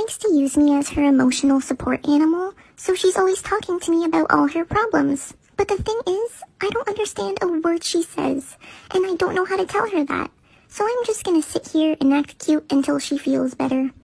likes to use me as her emotional support animal, so she's always talking to me about all her problems. But the thing is, I don't understand a word she says, and I don't know how to tell her that. So I'm just gonna sit here and act cute until she feels better.